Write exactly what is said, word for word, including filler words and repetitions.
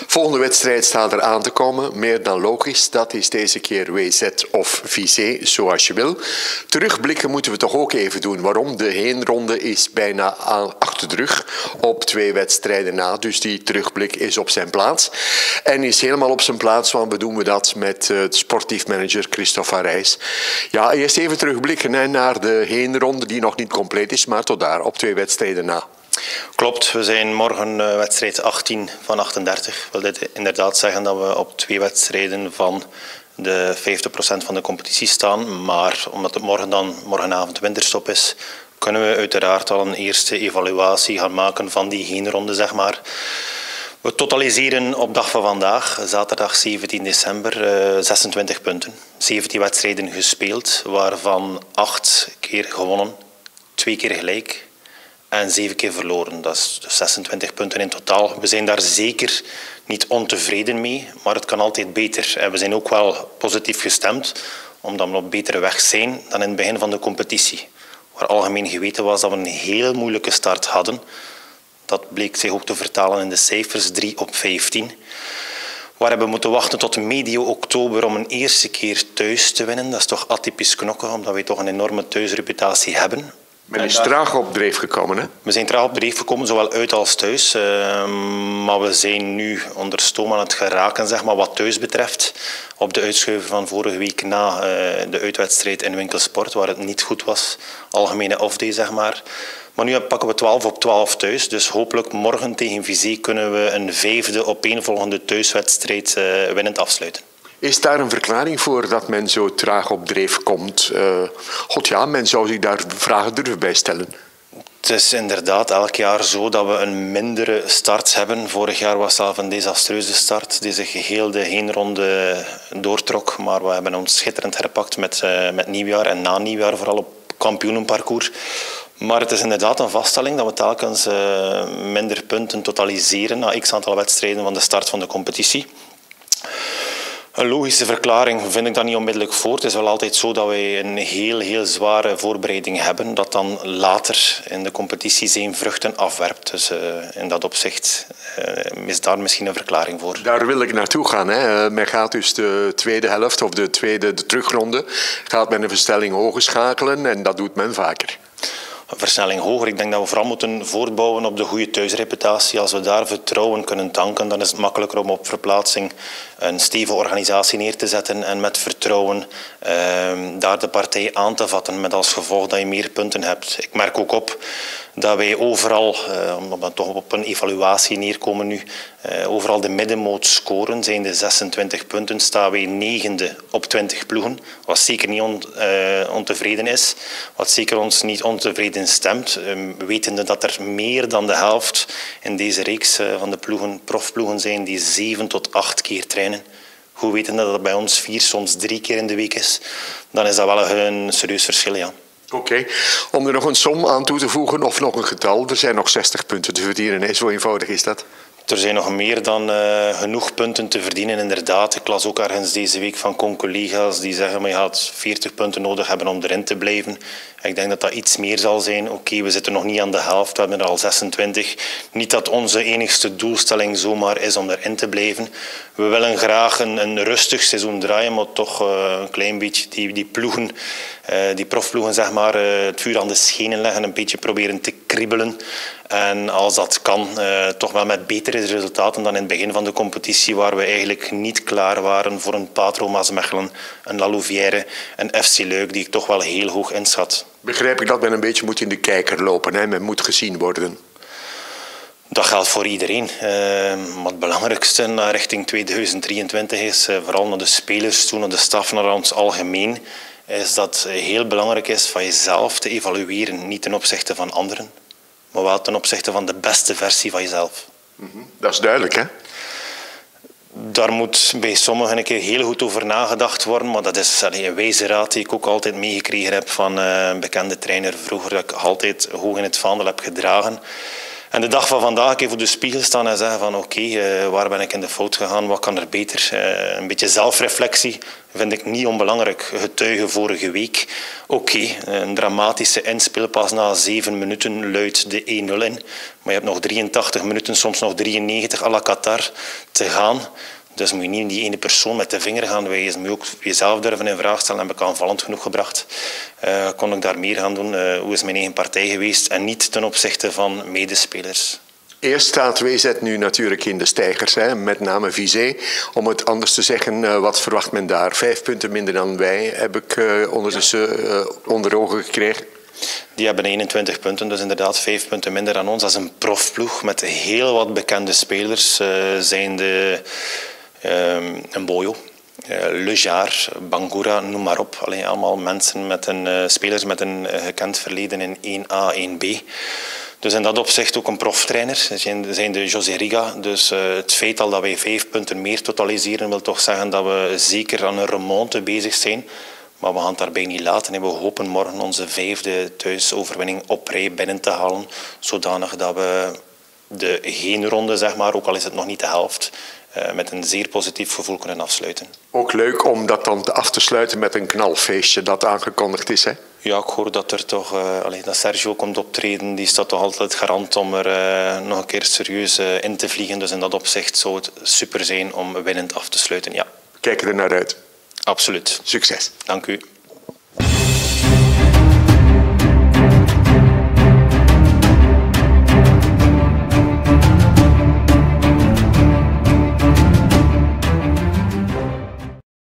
Volgende wedstrijd staat er aan te komen. Meer dan logisch. Dat is deze keer W Z of Vizé, zoals je wil. Terugblikken moeten we toch ook even doen. Waarom? De heenronde is bijna achter de rug op twee wedstrijden na. Dus die terugblik is op zijn plaats. En is helemaal op zijn plaats, want we doen we dat met de sportief manager Christophe Harijs. Ja, eerst even terugblikken hè, naar de heenronde die nog niet compleet is, maar tot daar, op twee wedstrijden na. Klopt, we zijn morgen uh, wedstrijd achttien van achtendertig. Wil dit inderdaad zeggen dat we op twee wedstrijden van de vijftig procent van de competitie staan. Maar omdat het morgen dan, morgenavond winterstop is, kunnen we uiteraard al een eerste evaluatie gaan maken van die heenronde, zeg maar. We totaliseren op dag van vandaag, zaterdag zeventien december, uh, zesentwintig punten. zeventien wedstrijden gespeeld, waarvan acht keer gewonnen, twee keer gelijk en zeven keer verloren. Dat is dus zesentwintig punten in totaal. We zijn daar zeker niet ontevreden mee, maar het kan altijd beter. En we zijn ook wel positief gestemd, omdat we op betere weg zijn dan in het begin van de competitie. Waar algemeen geweten was dat we een heel moeilijke start hadden. Dat bleek zich ook te vertalen in de cijfers, drie op vijftien. Waar hebben we moeten wachten tot medio oktober om een eerste keer thuis te winnen. Dat is toch atypisch knokken, omdat wij toch een enorme thuisreputatie hebben. Men is traag op dreef gekomen, hè? We zijn traag op dreef gekomen, zowel uit als thuis. Uh, maar we zijn nu onder stoom aan het geraken, zeg maar, wat thuis betreft. Op de uitschuiver van vorige week na uh, de uitwedstrijd in Winkelsport, waar het niet goed was. Algemene off-day, zeg maar. Maar nu pakken we twaalf op twaalf thuis. Dus hopelijk morgen tegen Vizé kunnen we een vijfde opeenvolgende thuiswedstrijd uh, winnend afsluiten. Is daar een verklaring voor dat men zo traag op dreef komt? Uh, God ja, men zou zich daar vragen durven bij stellen. Het is inderdaad elk jaar zo dat we een mindere start hebben. Vorig jaar was zelf een desastreuze start die zich geheel de heenronde doortrok. Maar we hebben ons schitterend herpakt met, uh, met nieuwjaar en na nieuwjaar, vooral op kampioenenparcours. Maar het is inderdaad een vaststelling dat we telkens uh, minder punten totaliseren na x aantal wedstrijden van de start van de competitie. Een logische verklaring vind ik daar niet onmiddellijk voor. Het is wel altijd zo dat wij een heel, heel zware voorbereiding hebben, dat dan later in de competitie zijn vruchten afwerpt. Dus uh, in dat opzicht uh, is daar misschien een verklaring voor. Daar wil ik naartoe gaan. Hè. Men gaat dus de tweede helft of de tweede de terugronde gaat men een versnelling hoger schakelen en dat doet men vaker. Een versnelling hoger. Ik denk dat we vooral moeten voortbouwen op de goede thuisreputatie. Als we daar vertrouwen kunnen tanken, dan is het makkelijker om op verplaatsing een stevige organisatie neer te zetten en met vertrouwen uh, daar de partij aan te vatten, met als gevolg dat je meer punten hebt. Ik merk ook op dat wij overal, uh, omdat we toch op een evaluatie neerkomen nu, uh, overal de middenmoot scoren. Zijn de zesentwintig punten, staan wij negende op twintig ploegen, wat zeker niet on, uh, ontevreden is, wat zeker ons niet ontevreden stemt, um, wetende dat er meer dan de helft in deze reeks uh, van de ploegen, profploegen zijn die zeven tot acht keer trainen. Hoe weten dat dat bij ons vier, soms drie keer in de week is, dan is dat wel een serieus verschil, ja. Oké, okay. Om er nog een som aan toe te voegen of nog een getal, er zijn nog zestig punten te verdienen. Hè? Zo eenvoudig is dat. Er zijn nog meer dan uh, genoeg punten te verdienen, inderdaad. Ik las ook ergens deze week van con-collega's die zeggen maar je gaat veertig punten nodig hebben om erin te blijven. Ik denk dat dat iets meer zal zijn. Oké, okay, we zitten nog niet aan de helft, we hebben er al zesentwintig. Niet dat onze enigste doelstelling zomaar is om erin te blijven. We willen graag een, een rustig seizoen draaien, maar toch uh, een klein beetje die, die ploegen, uh, die profploegen, zeg maar, uh, het vuur aan de schenen leggen, een beetje proberen te kriebelen. En als dat kan, uh, toch wel met betere resultaten dan in het begin van de competitie, waar we eigenlijk niet klaar waren voor een Patro Maasmechelen, een La Louvière, een F C Luik, die ik toch wel heel hoog inschat. Begrijp ik dat men een beetje moet in de kijker lopen, hè? Men moet gezien worden? Dat geldt voor iedereen. Uh, maar het belangrijkste naar richting tweeduizend drieëntwintig is, uh, vooral naar de spelers toe, naar de staf, naar ons algemeen, is dat het heel belangrijk is van jezelf te evalueren, niet ten opzichte van anderen, maar wel ten opzichte van de beste versie van jezelf. Mm-hmm. Dat is duidelijk, hè? Daar moet bij sommigen een keer heel goed over nagedacht worden, maar dat is allee, een wijze raad die ik ook altijd meegekregen heb van uh, een bekende trainer vroeger, dat ik altijd hoog in het vaandel heb gedragen. En de dag van vandaag even voor de spiegel staan en zeggen van oké, okay, uh, waar ben ik in de fout gegaan, wat kan er beter? Uh, een beetje zelfreflectie vind ik niet onbelangrijk. Getuigen vorige week, oké, okay, een dramatische inspel pas na zeven minuten luidt de één nul in. Maar je hebt nog drieëntachtig minuten, soms nog drieënnegentig à la Qatar te gaan. Dus moet je niet die ene persoon met de vinger gaan wijzen. Moet je ook jezelf durven in vraag stellen. Heb ik aanvallend genoeg gebracht? Uh, kon ik daar meer gaan doen? Uh, hoe is mijn eigen partij geweest? En niet ten opzichte van medespelers. Eerst staat W Z nu natuurlijk in de stijgers, hè, met name Vizé. Om het anders te zeggen, uh, wat verwacht men daar? Vijf punten minder dan wij, heb ik uh, ondertussen uh, onder ogen gekregen. Die hebben eenentwintig punten, dus inderdaad vijf punten minder dan ons. Dat is een profploeg met heel wat bekende spelers. Uh, zijn de um, een Boyo, uh, Le Jaar, Bangura, noem maar op. Allee, allemaal mensen met een, uh, spelers met een uh, gekend verleden in één A, één B. Dus in dat opzicht ook een proftrainer. Ze zijn de José Riga. Dus uh, het feit al dat wij vijf punten meer totaliseren wil toch zeggen dat we zeker aan een remonte bezig zijn. Maar we gaan het daarbij niet laten. En we hopen morgen onze vijfde thuisoverwinning op rij binnen te halen. Zodanig dat we de heenronde, zeg maar, ook al is het nog niet de helft, uh, met een zeer positief gevoel kunnen afsluiten. Ook leuk om dat dan af te sluiten met een knalfeestje dat aangekondigd is, hè? Ja, ik hoor dat er toch, uh, allee, dat Sergio komt optreden. Die staat toch altijd garant om er uh, nog een keer serieus uh, in te vliegen. Dus in dat opzicht zou het super zijn om winnend af te sluiten, ja. Kijk er naar uit. Absoluut. Succes. Dank u.